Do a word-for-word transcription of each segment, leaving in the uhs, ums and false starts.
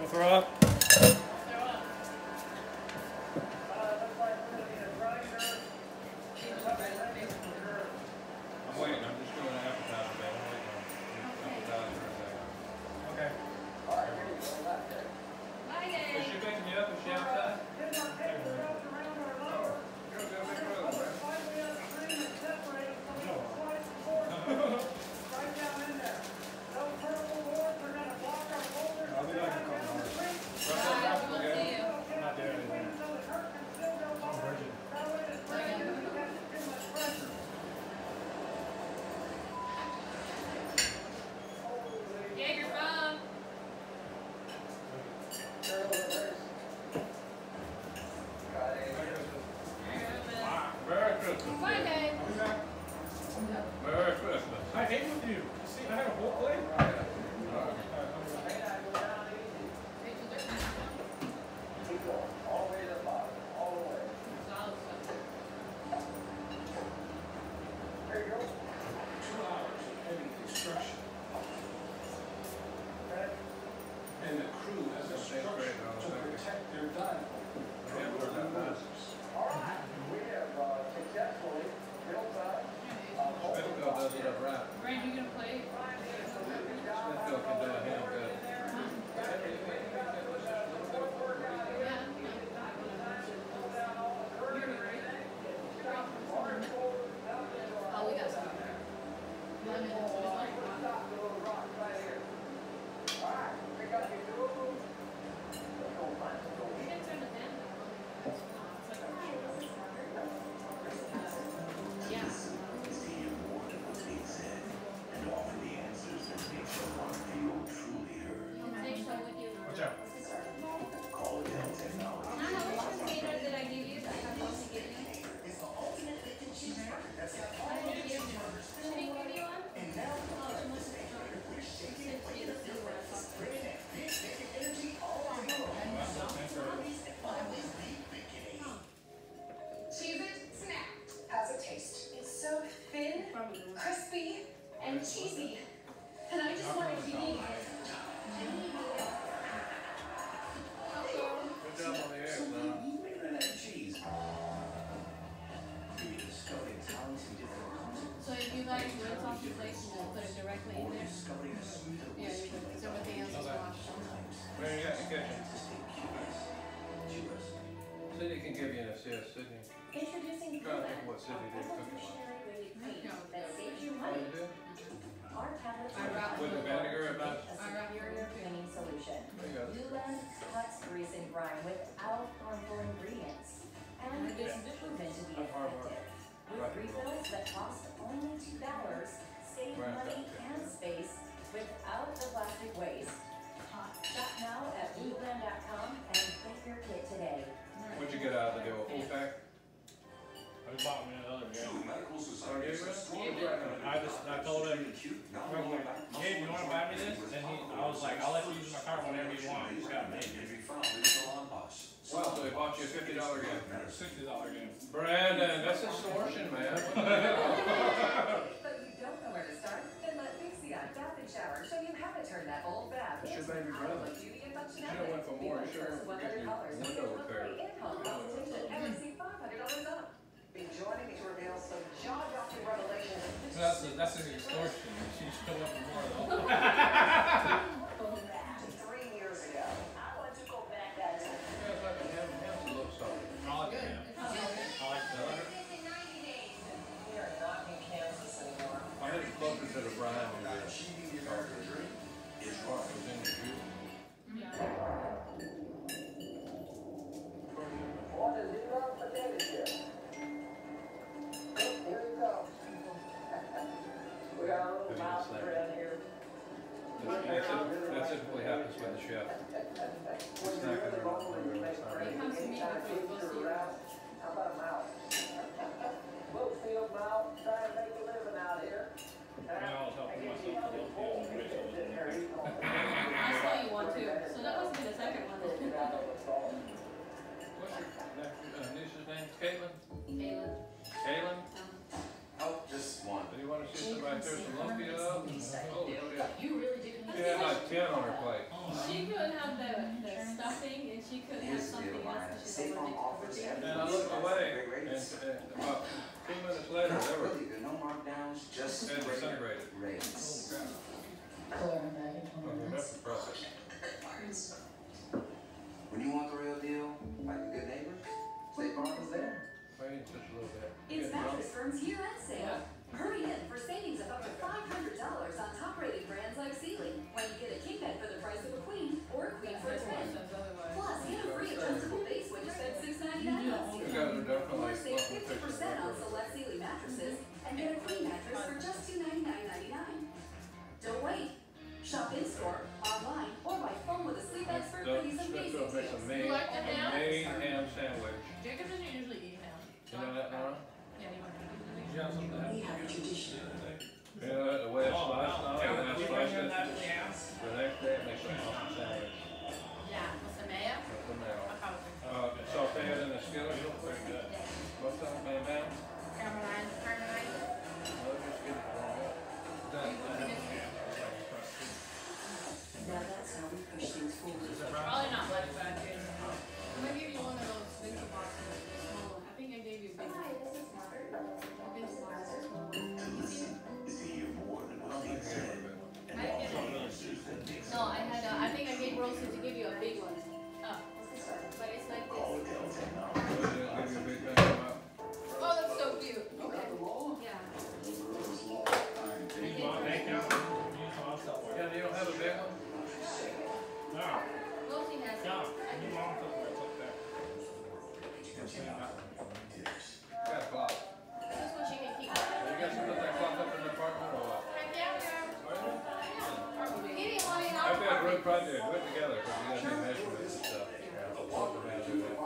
throw up? I'm waiting. I'm just doing an appetizer, babe. I'm waiting on appetizer for a second. Okay. Is she picking you up? Is she outside? Crispy and cheesy, and I just want it to be. Good job on the eggs, huh? Cheese. So if you guys rinse off your plate and just put it directly in there. Yeah, you do. Because everything else is washed. Where you got in the kitchen? Sydney can give you an assist, Sydney. Introducing I'm trying to think what Sydney did cooking wise. that saves you money. Our tablets are With the vinegar about a superior cleaning solution. Newland cuts grease and grime without harmful ingredients, and is proven to be effective. With refills that cost only two dollars, save money and space without the plastic waste. Shop now at newland dot com and get your kit today. What'd you get out of the deal? A full pack? I just bought me another guy. Oh, I just, I told him, Gabe, you want to buy me this? And he, I was like, I'll let you use my card whenever you want. You just got to make it. Well, so they bought you a fifty dollar game. sixty dollar game. Brandon, that's extortion, man. But you don't know where to start? Then let Pixie on Bath and Shower show you how to turn that old bath It's your into baby brother. outdoor beauty and You should have went for more. You should have one hundred forget dollars your window repair. in-home consultation and receive five hundred dollars off. Be joining me to reveal some jaw-dropping revelations. So that's a, that's an extortion. She showed up more though. Three years ago, I want to go back that time. Yeah, it's like a ham, ham's a little soft. I like the ham. I like the other. We are not in Kansas anymore. I think it's closer to the brine than the cartridge. It's what was in the juice. What is it about potato chip? Here it comes. We got a little mouse bread here. That typically happens with the chef. It's not gonna run. It's not ready. It comes to me before you go see it. How about a mouse? Little field mouse, trying to make a living out here. I mean, I was helping myself to little field and Rachel was in there. I saw you one too. So that must be the second one. What's your uh, niece's name? Caitlin? Kaylin. Caitlin? Oh, just one. Do you want to see somebody tear some lumpia up? Oh, shit. You really did. She had like ten on her plate. She could couldn't have the, the stuffing, and she couldn't have something else, because she's State Farm allergic offers to And it. I looked away, and, and about two minutes later, they were Really good, no markdowns, just and disintegrated. rates. Okay, that's the process. When you want the real deal, like a good neighbor, State Farm is there. Wait just a little bit. It's Yeah, Mattress Firm's year-end sale. Hurry in for savings of up to five hundred dollars on top-rated brands like Sealy, when you get a king bed for the price of a queen, or a queen for a twin. Plus, get a free adjustable base when you spend six ninety-nine on You Sealy. guys are definitely Or save welcome to fifty take some percent on pictures. select Sealy mattresses, and get a queen mattress for just two ninety-nine ninety-nine. Don't wait. Shop in-store, online, or by phone with a sleep expert for Don't these expect amazing to make deals. some made, You like the ham? made ham sandwich. Jacob doesn't usually eat ham. You know that, Nora? Yeah, he won't. Did you have something to We add? have a tradition. You know that, the way it's Oh, sliced now, no. and then You it's bring sliced in it, that ham? the next day it makes an awesome sandwich. Yeah, what's the mayo? With the mayo. I'll probably. Uh, saute it in the skillet. Very good. What's that, man, man? Caramelize, caramelize. No, just get it warmed up. Done. Now that's how we push things forward. Probably not like that, dude. I'm gonna give you one of those big boxes, the small one. I think I gave you a big one. Hi, this is Margaret. A big box, a small one. You see it? I didn't get it. No, I had, uh, I think I gave Rosie to give you a big one. Oh, but it's like this. Give you a big thing about. Oh, that's so cute. Okay. Yeah. You want bacon? You need some other stuff for it. Yeah, you don't have a big one? No. Rosie has it. No. You want something that's up there. Got a clock. This is what she can keep. You guys can put that clock up in the apartment or what? Heck yeah, girl. He didn't want it in our I've got a group apartment. project, do it together, because you gotta do measurements and stuff. Yeah, do that.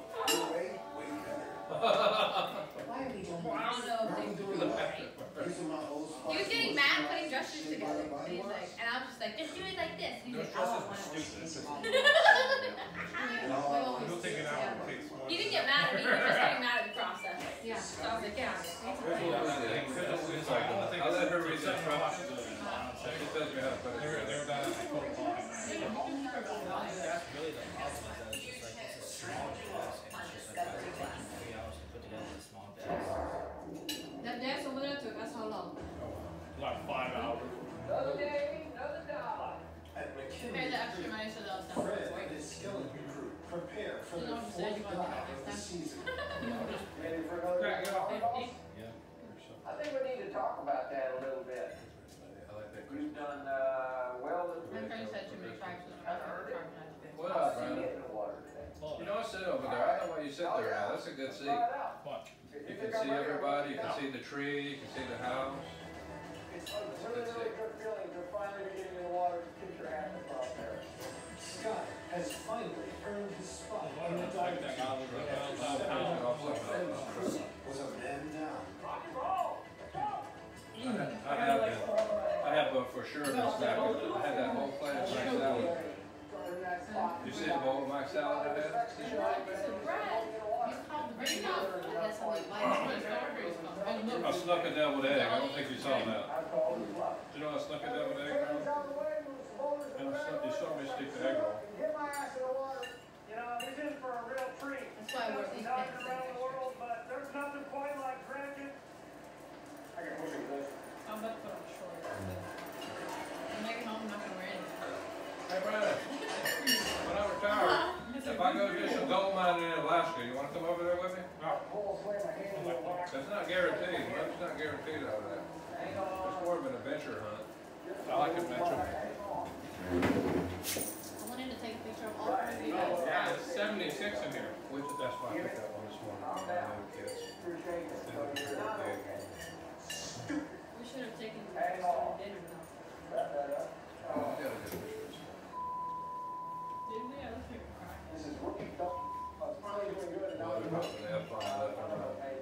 Why are we doing Well, I don't know if they do it right. He was getting mad putting dresses together. And he's like, and I was just like, just do it like this. He's Those like, I dresses don't were want stupid. to. You'll take it out and take some more. He didn't get mad at me, he was just getting mad at the process. Yeah. So I was like, yeah. I let her read that prompt. She tells me how to put it They're, they're together. about to put it on. That's really the problem, is that it's just like, it's a small desk, and it's just like, it would take you three hours to put together a small desk. That desk over there took us how long? Like five hours. Another day, another dollar. At Pay the extra money so they'll sell Fred it. and his skeleton crew prepare for You their know what I'm saying? fourth You want to dive do of the that season. Ready for another Yeah, dollar, boss? Yeah. I think we need to talk about that a little bit. I like that. You've done, uh, well this My week. friend said too many times, so I don't know. What I'll up, see you Brandon? in the water today. You know, I sit over there, I know why you sit there now, that's a good seat. Try it out. What? You can see everybody, you can see the tree, you can see the house. It's a really, really good feeling to finally be getting in the water, get your ass across there. Scott has finally earned his spot in the Like diving that team. guy was like, After well, seven well, hours, well, Fred well, Cruz was a man down. Rock and roll. Let's go. I have been, I have uh, for sure been snacking, I had that whole plate of Mike salad. You see the bowl of Mike salad I had? So Brad, he's called the bring up. I guess I'm like, why is my strawberries called? I snuck a deviled egg, I don't think you saw that. I called his bluff. Do you know I snuck a deviled egg, bro? Everything's out of the way, move the boulders And I around. snuck, you saw me stick the egg roll. Get my ass in the water. You know, he's in for a real treat. That's why I wear these Dodging pants. around the world, but there's nothing quite like drinking. I can push it this. I'm about to put on shorts. When I get home, I'm not gonna wear anything. Hey, Brandon, when I retire, if I go do some gold mining in Alaska, you wanna come over there with me? Pull away my hand in the water. That's not guaranteed, it's not guaranteed over there. Hang on. It's more of an adventure hunt. I like adventure. Hang on. I wanted to take a picture of all of you guys. Yeah, it's seventy-six in here. Which, that's why I picked that one this morning, for my little kids. Appreciate it. They look very big. We should have taken Hang on. dinner though. Wrap that up. Oh, I gotta get pictures. Did we? I was here crying. This is rookie stuff. I was finally doing good. Well, they're hoping they have fun with it. I'm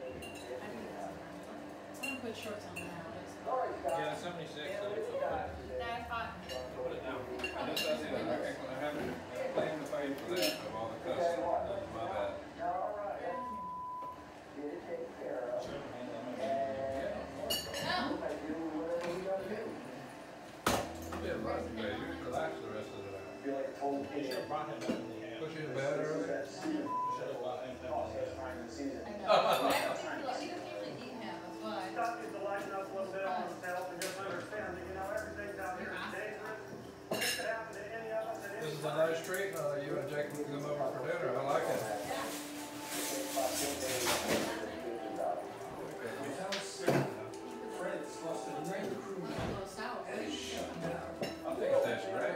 gonna put shorts on now. Sorry, Scott. Yeah, seventy-six. Can't so leave it's you okay. guys today. That's hot. Put it down. I just, I see that, I can't, I haven't, I claimed the fame for that, of all the cussing, that's my bad. All right. Get it taken care of. Sure, handle it. Yeah, of course. No. We'll make do whatever we gotta do. Yeah, right, yeah, you can relax the rest of the night. feel like a total They should idiot. have brought him up in the air. Push you to bed early. Should have brought him up in the air. Time of the season. I know. I don't think he, like, he doesn't usually eat him, that's why. Stop you to lighten up a little bit on yourself and just understand that, you know, everything down here is dangerous. This could happen to any of us at any This is a nice treat. Uh, you and Jake can come over for dinner. I like it. Without saying, Fred's lost another crew It's a little sour. and is shut down. I think it tastes great.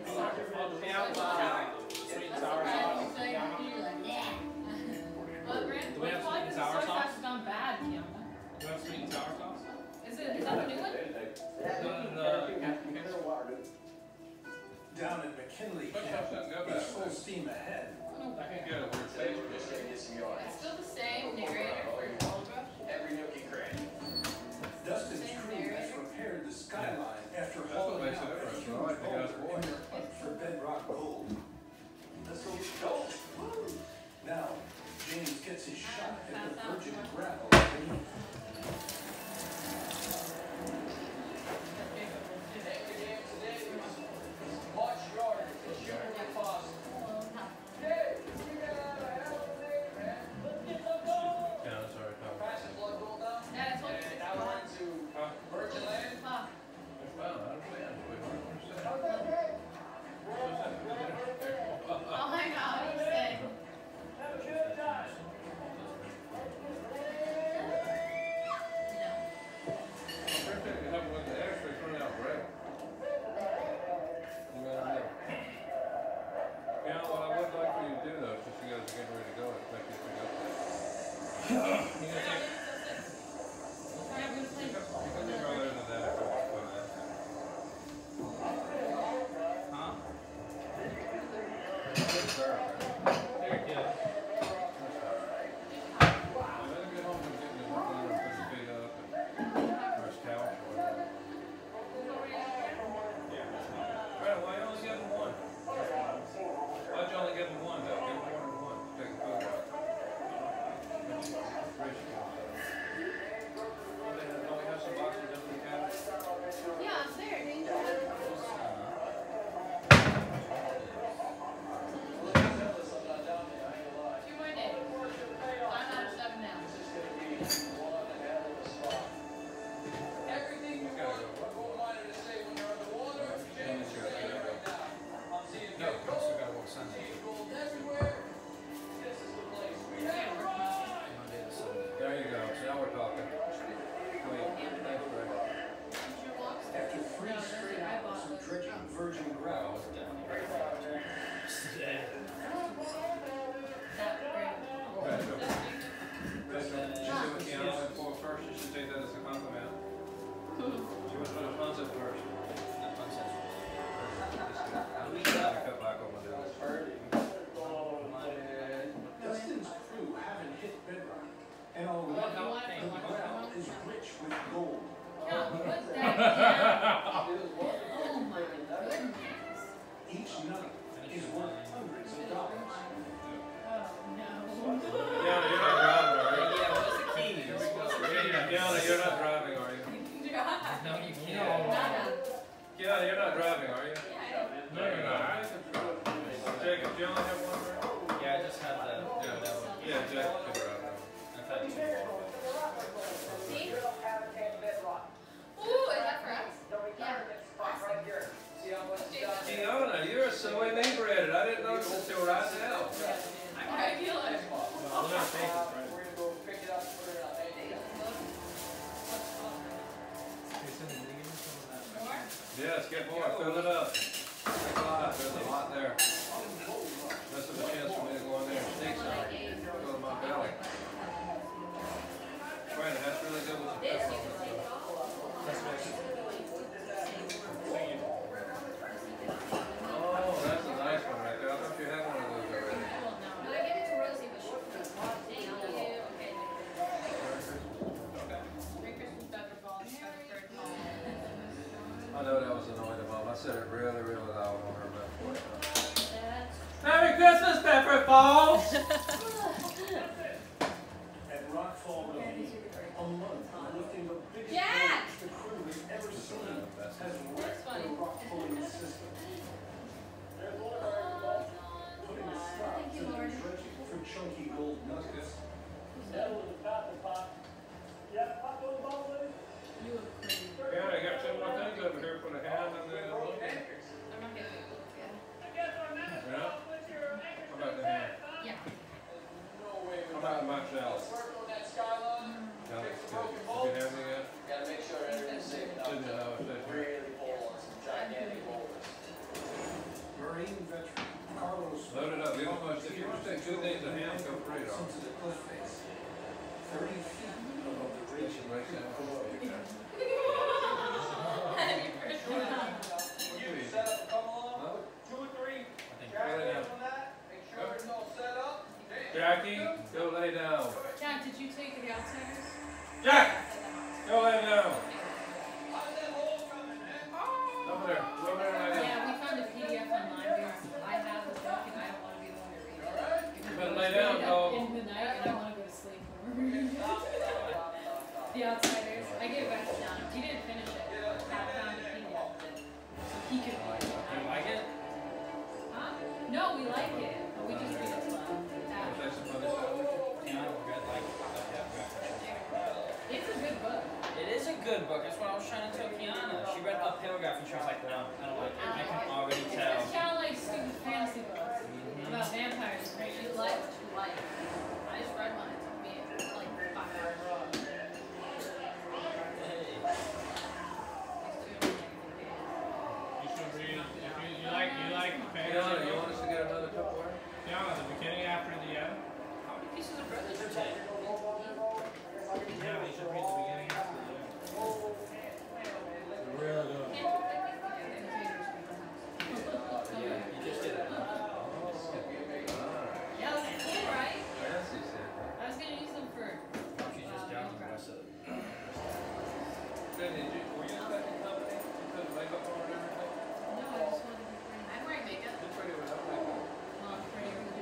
Sweet and sour Right, sauce. you say, you're like, yeah. Well, Grant, Do we have why sweet and the sour soy sauce? sauce has gone bad, Kim? Do you have sweet and sour sauce? Is it, is that the new one? No, no, no. Down at McKinley But Camp, something go it's back. full steam ahead. I can get a weird taste. It's still the same narrator for all of us. Every nookie cranny. Dustin's Same crew narrator. has repaired the skyline after That's what hauling makes out it a different. huge I like the guy's boulder in voice. their hunt for bedrock gold. Let's go get gold. Now, James gets his shot at the Pass out. virgin gravel beneath. Every game today was much shorter and humanly possible. Hey, you got a hell of a day, man. Let's get some gold. Yeah, that's all right. Tom. Price of blood gold down. Yeah, it's like- And now we're into Huh? virgin land. Huh. Well, I understand. What do you say? Oh my God, what do you say? Have a good time. No. I'm pretty sure you haven't looked at the X-rays running out red. You got a deal. You know, what I would like for you to do though, since you guys are getting ready to go, is make you pick up that. You gonna take Alright, we're gonna play. You can do earlier than that if you want. Huh? Sure. There you go. I better get home and get in the room and put your feet up and brush couch or whatever. Right, why you only give him one? Why'd you only give him one though? Give him more than one. Take a photo. Appreciate it. Don't we have some boxes up in the cabinet? Yeah, it's there, Danger. Two more days. Five out of seven now. Everything you want a gold miner to say when you're underwater, James is saying it right now. I'm seeing No, good I also gold, got one Sunday. seeing gold everywhere. This is the place. We have Monday to Sunday. There you go. So now we're talking. Sweet. Thanks, Ray. Your walks? After three No, straight I bought hours of those. dredging virgin gravel, That great. Okay, so- okay, so she said what Keanu went for first, you should take that as a compliment. She was really responsive first. I'm gonna cut back on my deals. Dustin's crew haven't hit bedrock, and already What, you want it? the You want it? gravel is rich with gold. Yeah, put that down. Oh my goodness. Each nugget is worth hundreds of dollars. Oh no. Keanu, you're not driving, are you? Yeah, what's the key? Here we go. Keanu, you're not driving, are you? Yeah. No, you can't. Nada. Keanu, you're not driving, are you? Yeah, I No, you're not. Jacob, do you only have one car? Yeah, I just had the, yeah, that one. Yeah, Jacob can drive that one. I've had two. See? You don't have a tank bedrock. Ooh, is that for us? The retirement spot right here. See how much it's done? Keanu, you're so inebriated. I didn't notice until right now. I'm regular. Well, we're gonna take it, right? We're gonna go pick it up and put it on. Hey, More? Yes, get more. Fill it up. Take a lot. There's a lot there. This is a chance for me to go in there and sneak some. Fill in my belly. Brandon, that's really good with the This pepper you on can it. take it all. Oh, that's a nice one right there. I thought you had one of those already. No, I gave it to Rosie, but she thank you. Okay. Merry Christmas, Pepper Ball. Pepper Bird Ball. I know that was annoying to Mom. I said it really, really loud on her voice. That's Merry Christmas, Pepper Balls! At Rockfall Lake, a month of lifting the biggest Jack! boulders the crew has ever seen has That's wrecked funny. the rock pulling system. There's thirty feet above the ridge and Right creek now. below. You set up, come along. Two or three. I think Jackie on that. Make sure it's all set up. Jackie, go lay down. Jack, did you take the outsiders? Jack, go lay down. How's that hole coming, man? Over there, go over there and lay down. Yeah, we found a P D F online because I have the book and I don't want to be the one to read it. You better lay down, dog. In the night and I want to go to sleep. The outsiders. I gave it back to John. He didn't finish it. I found a P D F of it. So he could read it. You like it? Huh? No, we like it. But we just read it slow. Say some funny stuff. Yeah, I regret like it. It's a good book. It is a good book. That's what I was trying to tell Kiana. She read a paragraph and she was like, no, I don't like it. I can already tell. It's kind of like stupid fantasy books about vampires. Right? You like what you like. I just read one. It took me like five hours. You should read, if you, you like, you like fantasy Kiana, you want books? us to get another Tupperware? Kiana, the beginning after the end? How many pieces of bread did you take? Yeah, you should read the beginning after the end. It's really good. Yeah, you just did it. Yeah, that's cool, right? I guess he said that. I was gonna use them for. She just down the rest of it. Good, did you, were you expecting company? You put makeup on and everything? No, I just wanted to be pretty. I'm wearing makeup. You're pretty without makeup. Well, I'm pretty really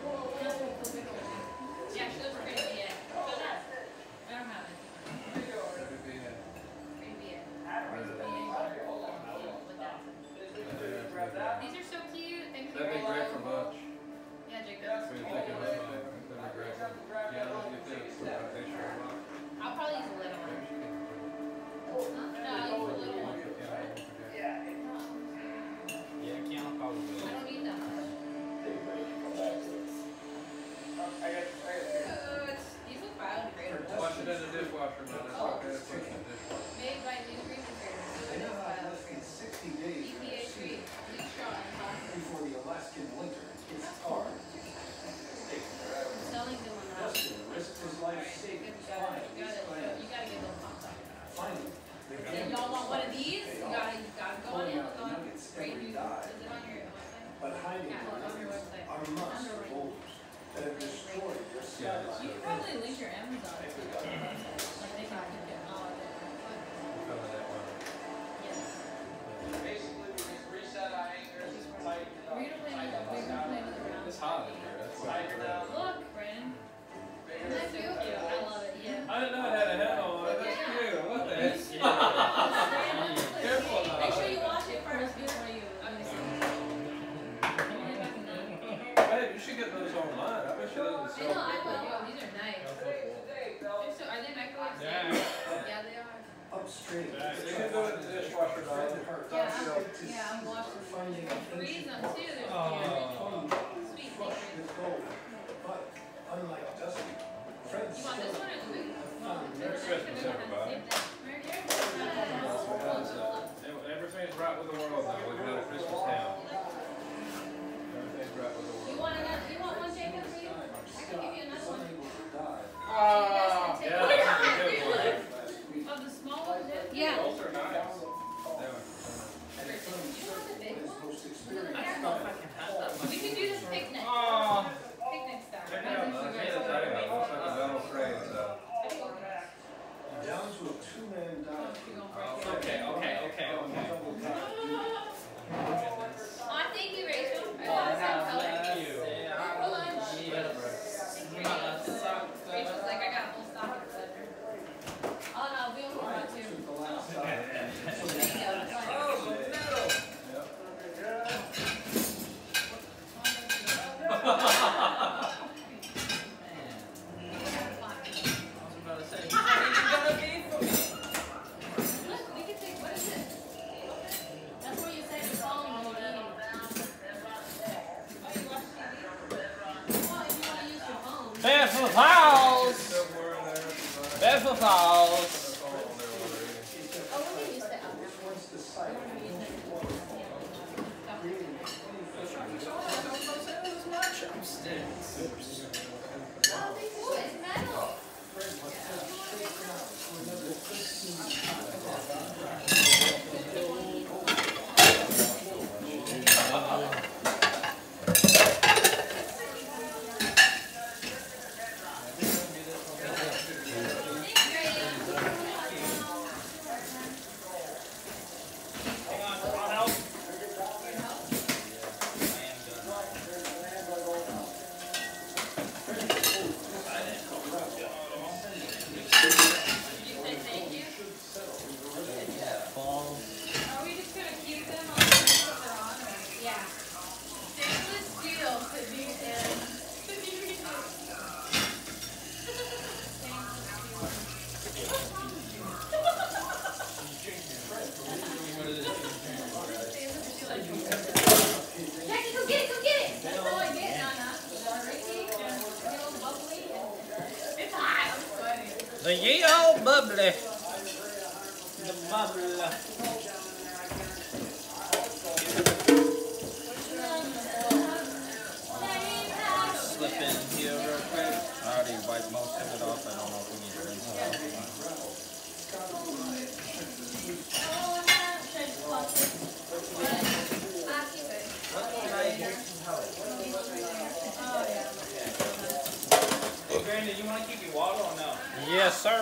Yeah, she looks pretty, yeah. So that's I don't have it. Maybe be, uh, Maybe it. yeah, These are so cute. Thank you. that'd be great for lunch. Yeah, Jacob. We were thinking about that. That'd be great. Yeah, let's get this. Put that picture of lunch. I'll probably use a little one. Maybe she can put it. Huh? No, I'll use a little one. Yeah, I won't forget. Yeah, Kiana probably will. I don't need that much. Good. These look biodegradable. Wash it in the dishwasher, man. That's okay to put in the dishwasher. Made by Newberry, Missouri. They now have less than sixty days E P A of free. season Bleach straw and plastic. before the Alaskan winter hits hard. Selling them on that. Dustin risks his life savings You flying gotta, these you plans. gotta get those popped up. Finally, they're If getting y'all want one of these, you gotta, you gotta go on Pulling out the Amazon. nuggets Great every news. dive. Is it on your website? but hiding Yeah, the it's on your nuggets website. are must for boulders that have destroyed their You skyline. can probably link your Amazon to the website. Like they can pick it all of it. Cover that one. Yes. Basically, we just reset our anchors, tighten it up. We're gonna play another, we're gonna play another round. It's hot in here. That's why. Tighten it up. Look, Brandon. Isn't that cute? Yeah, I love it, yeah. I didn't know it had a head on. That's cute. What the heck? Careful now. Make sure you wash it first before you, I mean, Babe, you should get those online. I bet you those are I so know, I good. will, these are nice. Today's the day, fellas. They're so, are they microwave safe? Yeah. Yeah, they are. Upstream. Yeah, You can do it in the dishwasher, dog. Yeah, I'm, yeah, I'm washing. Finding an Freeze ancient them too, there's Oh. sweet flush secret. with gold. But unlike Dusty, Fred You want this one or the big one? found Merry Christmas, everybody. Merry Christmas. Everything's right with the world now. We've got a Christmas town. Everything's right with the You world. want another, you want one, Jacob, for you? I can give you another one. unable to die. Ah, So you yeah, guys that's can a take good one. one. Oh, the small one? Yeah. Those are nice. They were. And it You want the big his one? most I experienced don't know if I can have that much. We can do this picnic. Oh. Picnic style. Check it out, man. I can't tell you. It looks like a metal crate, so. down to a two-man dive. Okay, okay, okay, okay. Aw, thank you, Rachel. I Oh, love that color. thank you. For lunch. Rachel's like, I got a full stock of butter. Oh, no, we only brought two. Took the last dive. So There you go, that's fine. Oh, some metal. Look, we can take, what is it? That's where you say the following when you're eating. Oh, you watch T V? Well, if you want to use your phone. Beautiful Falls! Somewhere in there. Somewhere. Beautiful Falls! That's all on there while they're eating. Oh, we can use the app. once the site of the ancient waterfall, creating Chopsticks. Oh, it's metal. Fred The ye old bubbly. The bubble. Slip in here real quick. I already wiped most of it off. I don't know if we need to rinse it out. Hey, Brandon, you want to keep your water or no? Yes, sir.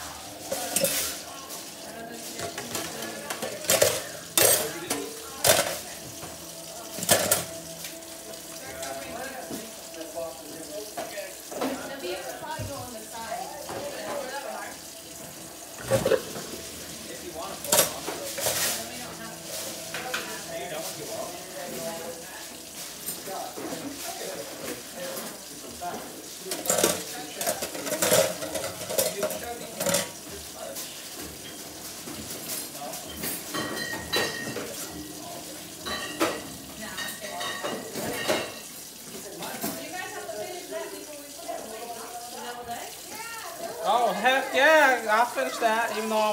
Oh, heck yeah, I'll finish that, even though I'm...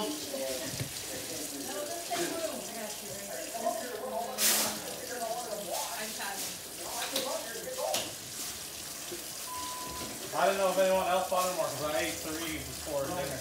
I didn't know if anyone else bought them or because I ate three before dinner.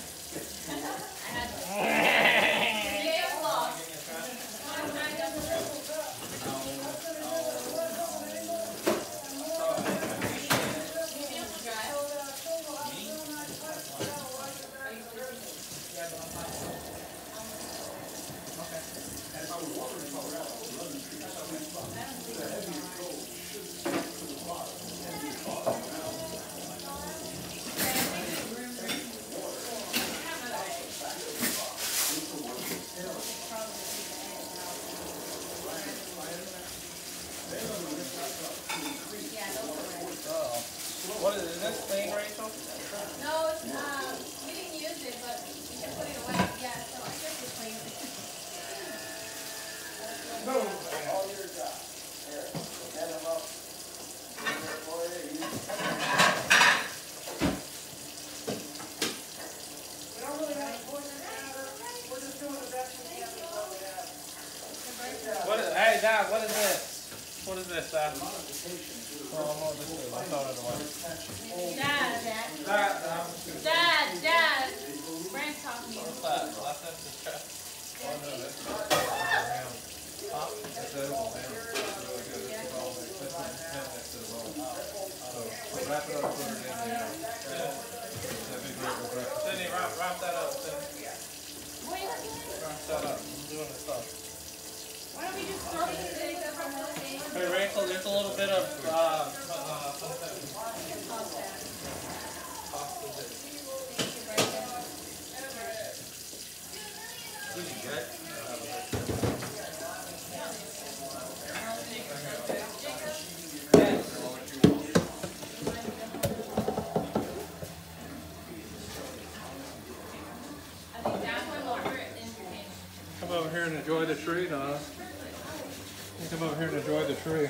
What is, is this clean, Rachel? No, it's, um, we didn't use it, but we can put it away. Yeah, so I guess it's clean. Boom. All your job. Here, get them up. We don't really have a point in matter. We're just doing the best we can with what we have. What is, hey, Dad, what is this? What is this, Dad? Oh, no, this is, I thought it was. Dad, Dad. Dad, um, Dad, Dad. Brand's talking to you. what's that? Last time this crap. Oh, no, that's Huh? that's edible ham. It's really good. It's all it's just ham next to the bone. So wrap it up, put it in there. That big regular breakfast. Sydney, wrap, wrap that up, Sydney. What are you looking at? Wrap that up. I'm doing this stuff. Why don't we just throw these things up from the thing? Hey, Rachel, there's a little bit of, uh, uh, something. Pasta dip. Easy, Jack. Come over here and enjoy the tree, Donna. You come over here and enjoy the tree.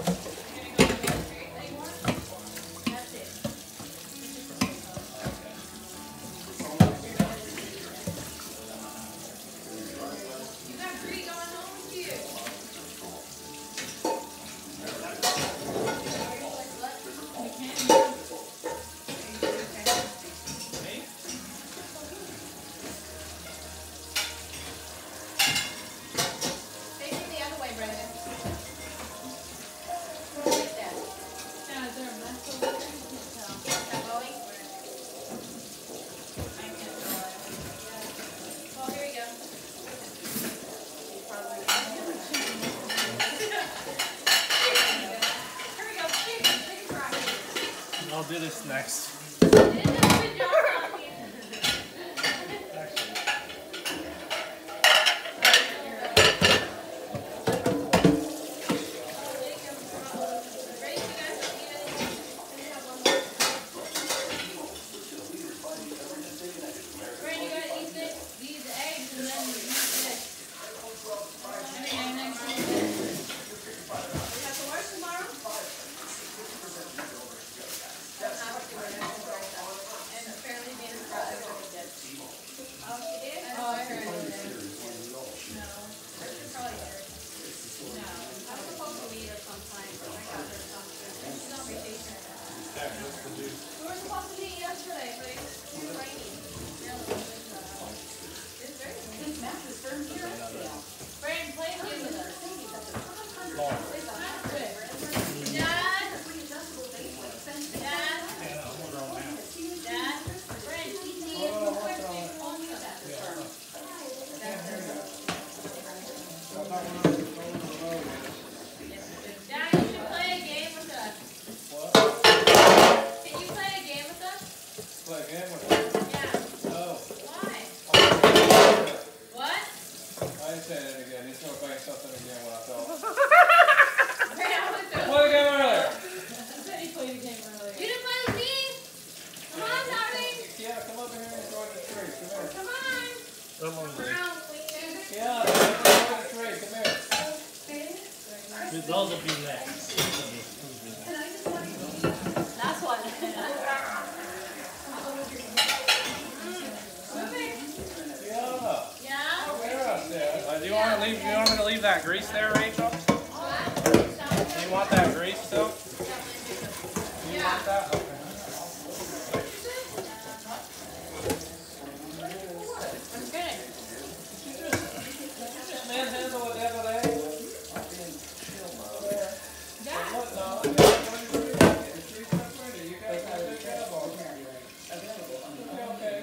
I'll do this next. Tomorrow? so. Yeah, I went to- Play the game earlier. I said he played the game earlier. You didn't play with me? Come on, Tommy. Yeah, come over here and throw it in the tree. Come here. Come on. Come on, dude. Brown, please. Yeah, throw it in the tree. Come here. Dude, those will be next. That's one. Yeah. Yeah? Where up there? Uh, do you want to leave? Do you want me to leave that grease there, Rachel? Do you want that grease still? Do you want that? Okay. I'm good. Manhandle it the other day. Yeah. What now? The tree's not ready. You guys have to care about it. Okay.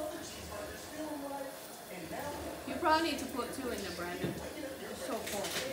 You probably need to put two in there, Brandon. It's so cool.